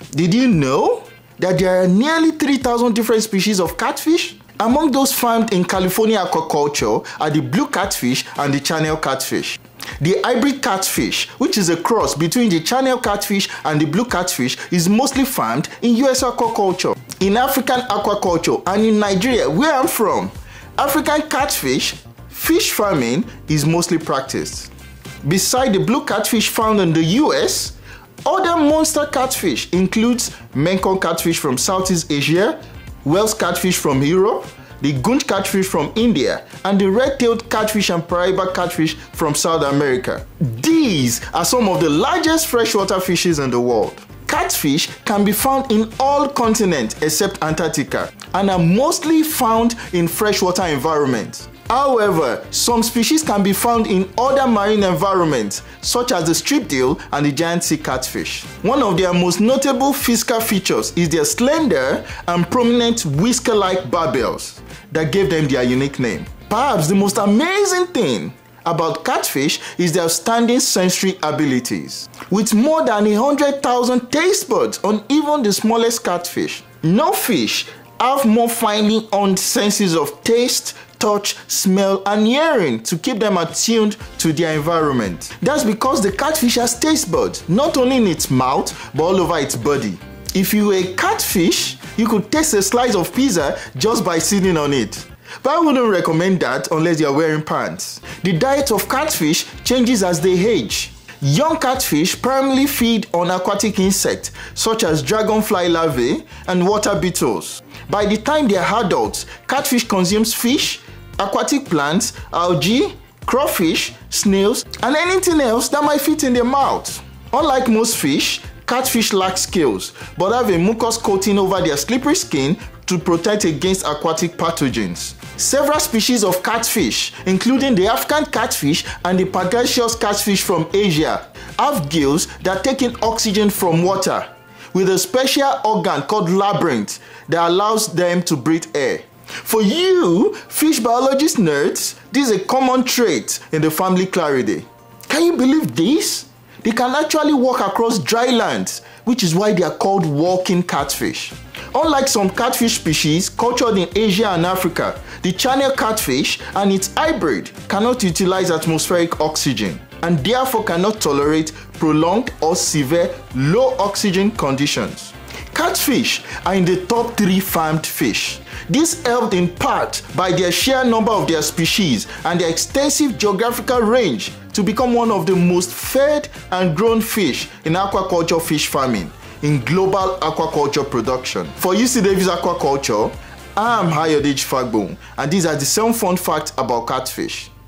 Did you know that there are nearly 3,000 different species of catfish? Among those farmed in California aquaculture are the blue catfish and the channel catfish. The hybrid catfish, which is a cross between the channel catfish and the blue catfish, is mostly farmed in US aquaculture. In African aquaculture and in Nigeria, where I'm from, African catfish fish farming is mostly practiced. Beside the blue catfish found in the US, other monster catfish includes Mekong catfish from Southeast Asia, wels catfish from Europe, the goonch catfish from India, and the red-tailed catfish and paraiba catfish from South America. These are some of the largest freshwater fishes in the world. Catfish can be found in all continents except Antarctica and are mostly found in freshwater environments. However, some species can be found in other marine environments, such as the striped and the giant sea catfish. One of their most notable physical features is their slender and prominent whisker-like barbels that gave them their unique name. Perhaps the most amazing thing about catfish is their outstanding sensory abilities. With more than 100,000 taste buds on even the smallest catfish, no fish have more finely honed senses of taste, touch, smell, and hearing to keep them attuned to their environment. That's because the catfish has taste buds, not only in its mouth, but all over its body. If you were a catfish, you could taste a slice of pizza just by sitting on it. But I wouldn't recommend that unless you're wearing pants. The diet of catfish changes as they age. Young catfish primarily feed on aquatic insects such as dragonfly larvae and water beetles. By the time they are adults, catfish consumes fish, aquatic plants, algae, crawfish, snails, and anything else that might fit in their mouth. Unlike most fish, catfish lack scales but have a mucus coating over their slippery skin to protect against aquatic pathogens. Several species of catfish, including the African catfish and the pangasius catfish from Asia, have gills that take in oxygen from water with a special organ called labyrinth that allows them to breathe air. For you fish biologist nerds, this is a common trait in the family Claridae. Can you believe this? They can actually walk across dry lands, which is why they are called walking catfish. Unlike some catfish species cultured in Asia and Africa, the channel catfish and its hybrid cannot utilize atmospheric oxygen and therefore cannot tolerate prolonged or severe low oxygen conditions. Catfish are in the top 3 farmed fish. This helped in part by their sheer number of their species and their extensive geographical range to become one of the most fed and grown fish in aquaculture fish farming in global aquaculture production. For UCDavis Aquaculture, I'm Ayodeji Fagbohun, and these are the 7 fun facts about catfish.